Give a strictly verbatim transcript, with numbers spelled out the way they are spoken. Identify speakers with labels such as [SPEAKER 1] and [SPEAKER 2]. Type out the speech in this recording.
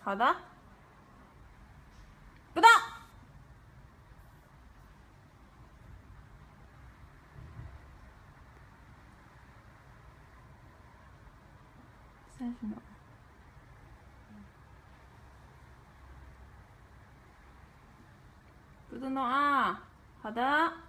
[SPEAKER 1] 好的。不到。三十秒。不动动啊，好的。